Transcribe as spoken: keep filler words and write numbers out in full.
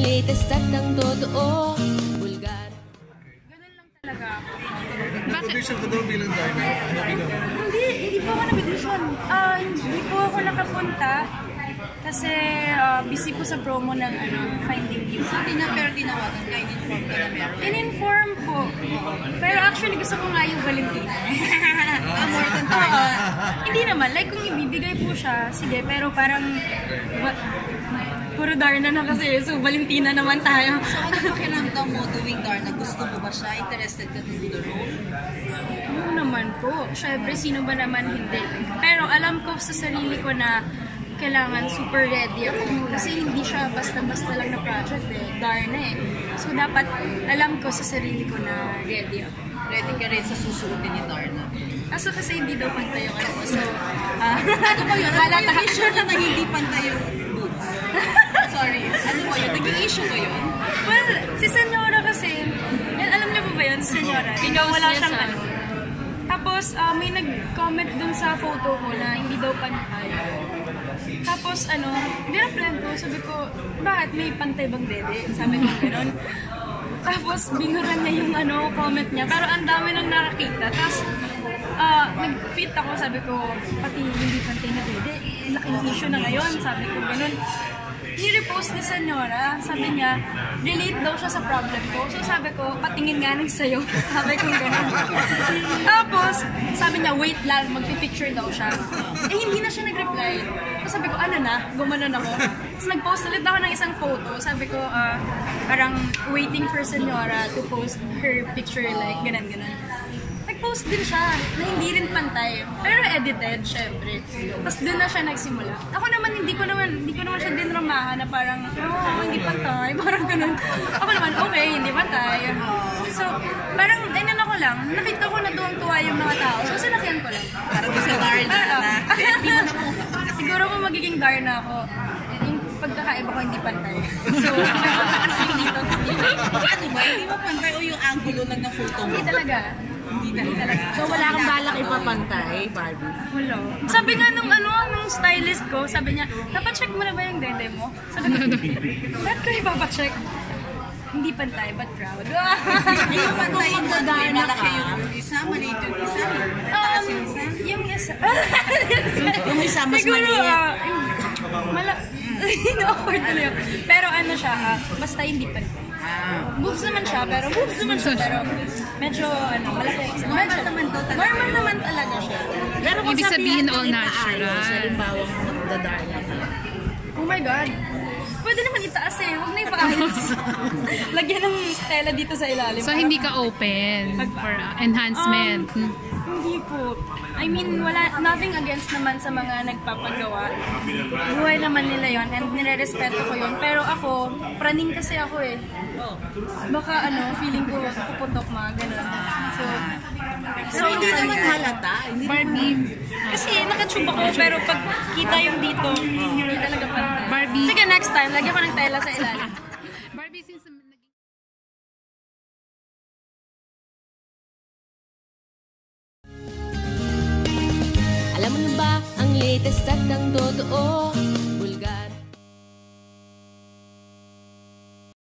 latest at ang totoo. Bulgar. Ganun lang talaga ako. Nag-audition ka daw bilang Darna? Ano ginawa? Hindi, hindi po ako nag-audition. Ah, hindi po ako nakapunta. Kasi uh, busy po sa promo ng ano, Finding You. So, tina, pero tinawagan ka, in-inform ka na meron. In-inform po. Pero actually gusto ko nga yung Valentina. Ah, more than Oo. Hindi naman. Like kung ibibigay po siya, sige. Pero parang wa- puro Darna na kasi. So Valentina naman tayo. So, ano pakiramdam mo doing Darna? Gusto mo ba siya? Interested ka to do the role? Oo naman po. Siyempre, sino ba naman hindi? Pero alam ko sa sarili ko na kailangan super ready ako. Kasi hindi siya basta-basta lang na project eh. Darna eh. So dapat alam ko sa sarili ko na ready ako. Ready ka rin sa susuotin ni Darna? Kaso kasi hindi daw pantay yung ano. So, uh, Ano ba yun? Ano ba yung issue na hindi pantay yung boobs? Sorry. Ano ba yun? Naging issue ba yun? well, si Senyora kasi, yan, alam niyo po ba yun, si Senyora? Tingnan wala siyang ano. Tapos, uh, may nag-comment dun sa photo ko na hindi daw pantay. Tapos, ano, dinaplan ko, sabi ko, bakit may pantay bang dede? Sabi ko gano'n. Tapos, binuran niya yung ano, comment niya. Pero ang dami nang nakakita. Tapos, uh, nag-tweet ako, sabi ko, pati hindi pantay na dede. Laking issue na ngayon, sabi ko gano'n. Ni-repost ni Senyora, sabi niya, relate daw siya sa problem ko. So sabi ko, patingin nga nang sa'yo. Sabi ko gano'n. Tapos, sabi niya, wait lang, magpipicture daw siya. Eh, hindi na siya nag-reply. So sabi ko, ano na, gumanon ako. Tapos nag-post ulit ako ng isang photo. Sabi ko, uh, parang waiting for Senyora to post her picture, like, ganun-ganun. Nag-post din siya na hindi rin pantay. Pero edited, syempre. Tapos doon na siya nagsimula. Ako naman, hindi ko naman, hindi ko naman siya dinramahan na parang, oh, hindi pantay. Parang ganun. Ako naman, okay, hindi pantay. So, parang, ayun ako lang, nakita ko na doon tuwa yung mga tao. So, sinakyan ko lang. Parang sa Darna na. Siguro kung magiging Darna ako, yung pagkakaiba ko hindi pantay. So, kasi dito. Ano ba? Hindi mo pantay o yung angulo lang ng photo mo? Hindi talaga. Hindi talaga. So wala kang balak ipapantay, Barbie? Wala. Sabi nga nung ano, nung stylist ko, sabi niya, napacheck mo na ba yung dede mo? Sabi ko, ba't ko ipapacheck? Hindi pantay, but proud. Hindi mo pantay yung may malaki yung isa, maliit yung isa, mataas yung isa. Yung isa. Yung isa mas Siguro, maliit. ah, yung mala... No-awkward na yun. Pero ano siya, ah, basta hindi pantay. Boobs naman siya, pero boobs naman siya, pero medyo, ano, malaki. Normal naman to talaga. Normal naman talaga siya. Pero kung Ibig sabihin all natin natural. ipaayos, halimbawa magdadarna ka. Oh my God. Pwede naman itaas eh. Huwag na ipaayos. Lagyan ng tela dito sa ilalim. So, hindi ka open for uh, enhancement? Um, hindi po. I mean, wala, nothing against naman sa mga nagpapagawa. Buhay naman nila yon and nire-respeto ko yon. Pero ako, praning kasi ako eh. Baka ano, feeling ko puputok mga ganun. So, So hindi naman halata. Hindi Barbie, kasi nakatube ako, pero pag kita yung dito, hindi talaga pantay. Barbie. Sige, next time, lagyan ko ng tela sa ilalim. Barbie, since naging... Alam mo na ba ang latest at ang totoo?